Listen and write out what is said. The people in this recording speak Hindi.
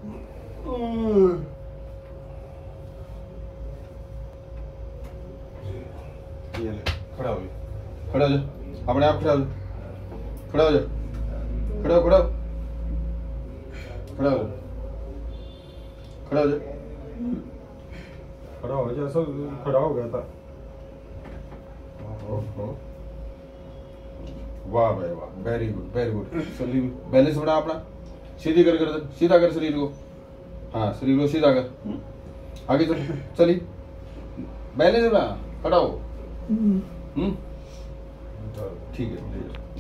खड़ा हो जा, खड़ा हो जा, अपने आप खड़ा हो जा, खड़ा हो जा, खड़ा हो, खड़ा हो, खड़ा हो जा, खड़ा हो जा, खड़ा हो जा। सब खड़ा हो गया था। वाह भाई वाह, वेरी गुड वेरी गुड। शरीर बैलेंस बना अपना, सीधी कर सीधा कर शरीर को। हाँ, शरीर को सीधा कर, आगे चल, चली बैलेंस बना, खड़ा हो। ठीक है।